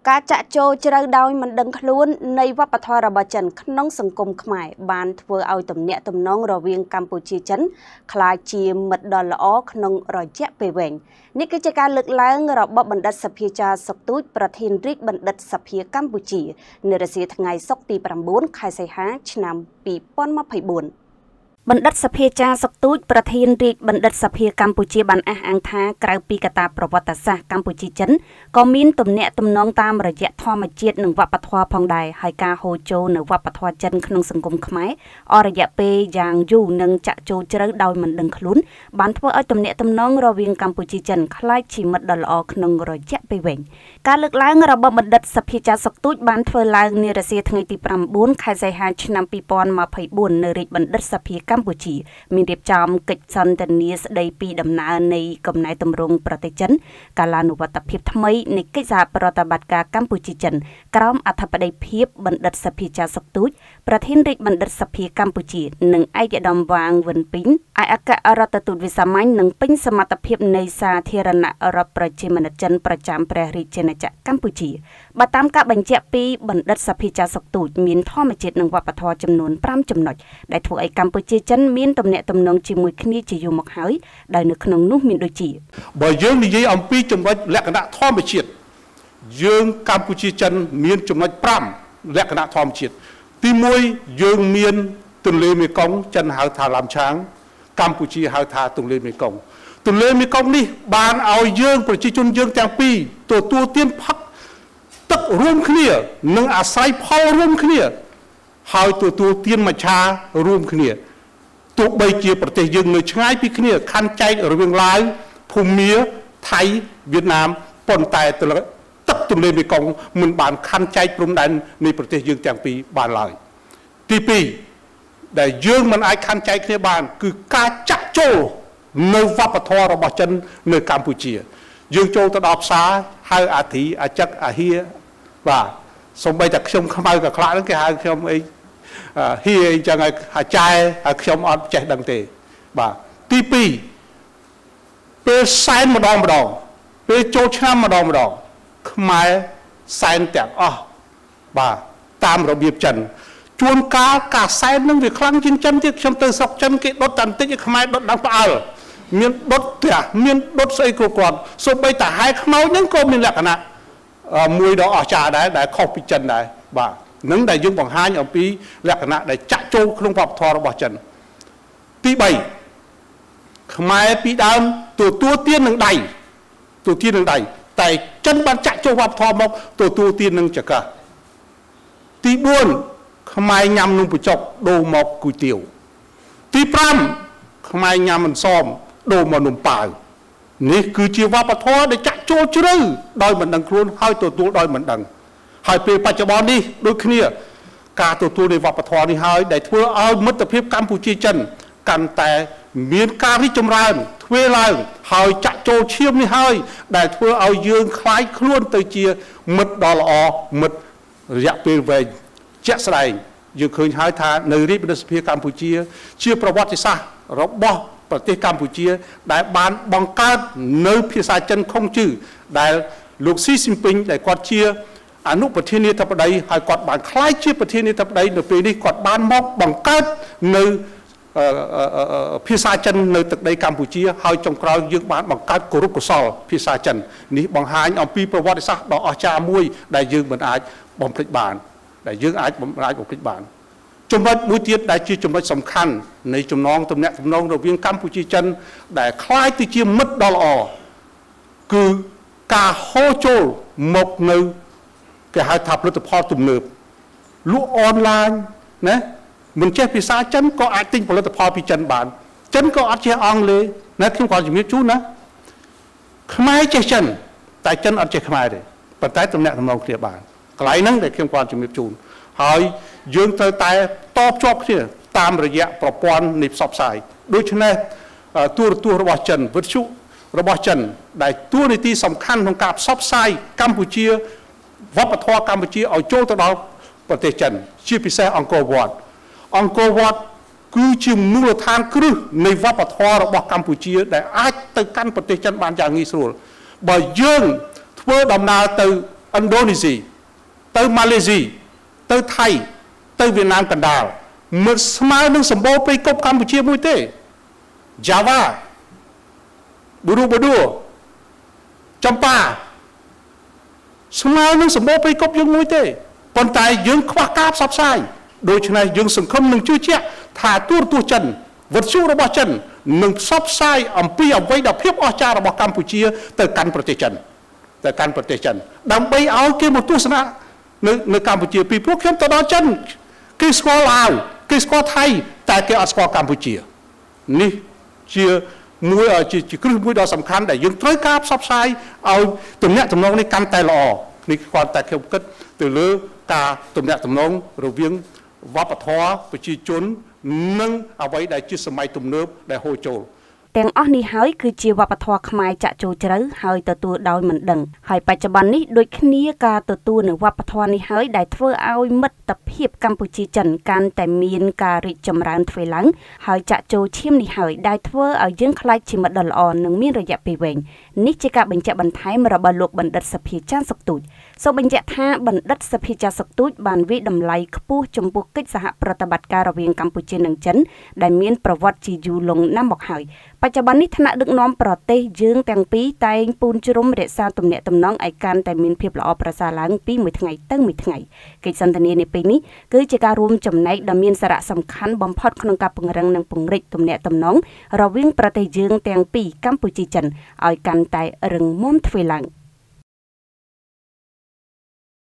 ការចាក់ចូលជ្រៅដោយមិនដឹងខ្លួននៃវប្បធម៌របស់ចិនក្នុងសង្គមខ្មែរបានធ្វើឲ្យទំនាក់ទំនងរវាងកម្ពុជាចិនក្លាយជាមិត្តដ៏ល្អក្នុងរយៈពេលវែងនេះគឺជាការលើកឡើងរបស់បណ្ឌិតសភាចាសុកទូចប្រធានរាជបណ្ឌិតសភាកម្ពុជានៅរសៀលថ្ងៃសុក្រទី9ខែសីហាឆ្នាំ2024បណ្ឌិតសភាចាសុកទូចប្រធានរាជបណ្ឌិតសភាកម្ពុជាបានអះអាងថាក្រៅពីកត្តាប្រវត្តិសាស្ត្រកម្ពុជាចិនក៏មានទំនាក់ទំនងតាមរយៈធម្មជាតិនិងវប្បធម៌ផងដែរហើយការហូរចូលនៅវប្បធម៌ចិនក្នុងសង្គមខ្មែរអស់រយៈពេលយ៉ាងយូរនិងចាក់ចូលជ្រៅដោយមិនដឹងខ្លួនបានធ្វើឲ្យទំនាក់ទំនងរវាងកម្ពុជាចិនក្លាយជាមិត្តដ៏ល្អក្នុងរយៈពេលវែងការលើកឡើងរបស់បណ្ឌិតសភាចាសុកទូចបានធ្វើឡើងនារសៀលថ្ងៃទី9ខែសីហាឆ្នាំ2024នៅរាជបណ្ឌិតសភាកម្ពុជាមានរៀបចំកិច្ចសន្ទនាស្ដីពីដំណើរនៃកំណែទម្រង់ប្រទេសចិនកាលានុវត្តភាពថ្មីនៃកិច្ចសហប្រតិបត្តិការកម្ពុជាចិនក្រោមអធិបតីភាពបណ្ឌិតសភាចាសុកទូចប្រធានរាជបណ្ឌិតសភាកម្ពុជានិងឯកឧត្តមវ៉ាងវិនពីងឯកអគ្គរដ្ឋទូតវិសាមញ្ញនិងពេញសមត្ថភាពនៃសាធារណរដ្ឋប្រជាមានិតចិនប្រចាំព្រះរាជាណាចក្រកម្ពុជាបើតាមការបញ្ជាក់ពីបណ្ឌិតសភាចាសុកទូចមានធម្មជាតិនិងវប្បធម៌ចំនួន5ចំណុចដែលធ្វើឲ្យកម្ពុជាចិនមានទំនាក់ទំនងជាមួយគ្នាជាយូរមកហើយដោយនៅក្នុងនោះមានដូចជាបើយើងនិយាយអំពីចំណុចលក្ខណៈធម្មជាតិយើងកម្ពុជាចិនមានចំណុច5លក្ខណៈធម្មជាតិទី1យើងមានទន្លេមេគង្គចិនហៅថាឡាំឆាងកម្ពុជាហៅថាទន្លេមេគង្គទន្លេមេគង្គនេះបានឲ្យយើងប្រជាជនយើងទាំងពីរទទួលទានផឹកទឹករួមគ្នានិងអាស្រ័យផលរួមគ្នាហើយទទួលទានមច្ឆារួមគ្នាទោះបីជាប្រទេសយើងនៅឆ្ងាយពីគ្នាខណ្ឌចែករវាងឡាវភូមាថៃវៀតណាមប៉ុន្តែទឹកទន្លេមេគង្គមិនបានខណ្ឌចែកព្រំដែននៃប្រទេសយើងទាំងពីរបានឡើយទី2ដែលយើងមិនអាចខណ្ឌចែកគ្នាបានគឺការចាក់ចូលនៅវប្បធម៌របស់ចិននៅកម្ពុជាយើងចូលទៅដល់ផ្សារហៅអាធិអាចឹកអាហៀបាទសូម្បីតែខ្ញុំខ្មៅក៏ខ្លាចហ្នឹងគេហៅខ្ញុំអីហៀអញ្ចឹងឲ្យចែឲ្យខ្ញុំអត់ចេះដឹងទេបាទទី2ពេលសែនម្ដងពេលចូលឆ្នាំម្ដងខ្មែរសែនទាំងអស់បាទតាមរបៀបចិនជួនកាលការសែននឹងវាខ្លាំងជាងចិនទៀតខ្ញុំទៅស្រុកចិនគេដុតតែបន្តិចខ្មែរដុតដល់ផ្អើលមានដុតផ្ទះមានដុតស្អីគ្រប់គ្រាន់សូម្បីតែហែខ្មោចហ្នឹងក៏មានលក្ខណៈមួយដ៏អស្ចារ្យដែរដែលខុសពីចិនដែរបាទនឹងដែលយើងបង្ហាញអំពីលក្ខណៈដែលចាក់ចូលក្នុងវប្បធម៌របស់ចិនទី3ខ្មែរពីដើមទទួលទាននឹងដៃតែចិនបានចាក់ចូលវប្បធម៌មកទទួលទាននឹងចង្កឹះទី4ខ្មែរញ៉ាំនំបញ្ចុកដូរមកគុយទាវទី5ខ្មែរញ៉ាំអន្សមដូរមកនំប៉ាវនេះគឺជាវប្បធម៌ដែលចាក់ចូលជ្រៅដោយមិនដឹងខ្លួនហើយទទួលដោយមិនដឹងហើយពេលបច្ចុប្បន្ននេះដូចគ្នាការទទួលនៃវប្បធម៌នេះហើយដែលធ្វើឲ្យមិត្តភាពកម្ពុជាចិនកាន់តែមានការរីកចម្រើនធ្វើឡើងហើយចាក់ចូលឈាមនេះហើយដែលធ្វើឲ្យយើងคล้ายខ្លួនទៅជាមិត្តដ៏ល្អមិត្តរយៈពេលវែងជាក់ស្ដែងយើងឃើញហើយថានៅរាជបណ្ឌិតសភាកម្ពុជាជាប្រវត្តិសាស្ត្ររបស់ប្រទេសកម្ពុជាដែលបានបង្កើតនៅភាសាចិនខុងជឺដែលលោកស៊ីស៊ីនពីងដែលគាត់ជាអនុប្រធានាធិបតីហើយគាត់បានក្លាយជាប្រធានាធិបតីនៅពេលនេះគាត់បានមកបង្កើតនៅភាសាចិននៅទឹកដីកម្ពុជាហើយចុងក្រោយយើងបានបង្កើតគោរពកុសលភាសាចិននេះបង្ហាញអំពីប្រវត្តិសាស្ត្រដ៏អស្ចារ្យមួយដែលយើងមិនអាចបំភ្លេចបានចំណុចមួយទៀតដែលជាចំណុចសំខាន់នៃចំណងទំនាក់ទំនងរវាងកម្ពុជាចិនដែលคล้ายទៅជាមិត្តដ៏ល្អគឺការហូរចូលមកនៅគេហៅថាផលិតផលទំនើបលក់អនឡាញណាមិនចេះភាសាចិនក៏អាចទិញផលិតផលពីចិនបានចិនក៏អត់ចេះអង់គ្លេសណាខ្ញុំគាត់ជំរាបជូនណាខ្មែរចេះចិនតែចិនអត់ចេះខ្មែរទេប៉ុន្តែទំនាក់ទំនងគ្នាបានកន្លែងហ្នឹងដែលខ្ញុំគាត់ជំរាបជូនហើយយើងត្រូវតែតបជាប់គ្នាតាមរយៈប្រព័ន្ធនៃផ្សព្វផ្សាយដូច្នេះទូរទស្សន៍របស់ចិនវិទ្យុរបស់ចិនដែលតួនាទីសំខាន់ក្នុងការផ្សព្វផ្សាយកម្ពុជាវប្បធម៌កម្ពុជាឲ្យចូលទៅដល់ប្រទេសចិនជាពិសេសអង្គរវត្តគឺជាមូលដ្ឋានគ្រឹះនៃវប្បធម៌របស់កម្ពុជាដែលអាចទៅកាន់ប្រទេសចិនបានយ៉ាងងាយស្រួលបើយើងធ្វើដំណើរទៅឥណ្ឌូនេស៊ីទៅម៉ាឡេស៊ីទៅថៃទៅវៀតណាមកណ្ដាលមិនស្មើនឹងសម្បូរព្រៃគុកកម្ពុជាមួយទេ Java ប៊ូរូចំប៉ាស្មើនឹងសម្បូរព្រៃគុកយើងមួយទេប៉ុន្តែយើងខ្វះការផ្សព្វផ្សាយដូច្នេះយើងសង្ឃឹមនឹងជឿជាក់ថាទូរទស្សន៍ចិនវិទ្យុរបស់ចិននឹងផ្សព្វផ្សាយអំពីអ្វីដែលភាពអស្ចារ្យរបស់កម្ពុជាទៅកាន់ប្រទេសចិនដើម្បីឲ្យគេមកទស្សនានៅកម្ពុជាពីព្រោះខ្ញុំទៅដល់ចិនគេស្គាល់ឡាវគេស្គាល់ថៃតែគេអត់ស្គាល់កម្ពុជានេះជាគ្រឹះមួយដ៏សំខាន់ដែលយើងត្រូវការផ្សព្វផ្សាយឲ្យទំនាក់ទំនងនេះកាន់តែល្អនេះគាត់តែខ្ញុំគិតទៅលើការទំនាក់ទំនងរវាងវប្បធម៌ប្រជាជននិងអ្វីដែលជាសម័យទំនើបដែលហូរចូលទាំងអស់នេះហើយគឺជាវប្បធម៌ខ្មែរចាក់ចូលជ្រៅហើយទទួលដោយមិនដឹងហើយបច្ចុប្បន្ននេះដូចគ្នាការទទួលនៅវប្បធម៌នេះហើយដែលធ្វើឲ្យមិត្តភាពកម្ពុជាចិនកាន់តែមានការរីកចម្រើនទ្វេឡើងហើយចាក់ចូលឈាមនេះហើយដែលធ្វើឲ្យយើងខ្លាចជាមិត្តដ៏ល្អនិងមានរយៈពេលវែងនេះជាការបញ្ជាក់បន្ថែមរបស់លោកបណ្ឌិតសភាចាន់សុកទូចសូមបញ្ជាក់ថាបណ្ឌិតសភាចាន់សុកទូចបានវិតម្លៃខ្ពស់ចំពោះកិច្ចសហប្រតិបត្តិការរវាងកម្ពុជានិងចិនដែលមានប្រវត្តិជាយូរលង់ណាស់មកហើយបច្ចុប្បន្ននេះថ្នាក់ដឹកនាំប្រទេសយើងទាំងពីរតែងពូនជ្រុំរក្សាទំនាក់ទំនងឲ្យកាន់តែមានភាពល្អប្រសើរឡើងពីមួយថ្ងៃទៅមួយថ្ងៃកិច្ចសន្ទនានេះពេលនេះគឺជាការរួមចំណែកដ៏មានសារៈសំខាន់បំផុតក្នុងការពង្រឹងនិងពង្រីកទំនាក់ទំនងរវាងប្រទេសយើងទាំងពីរកម្ពុជាចិនឲ្យកាន់តែរឹងមាំទ្វេឡើង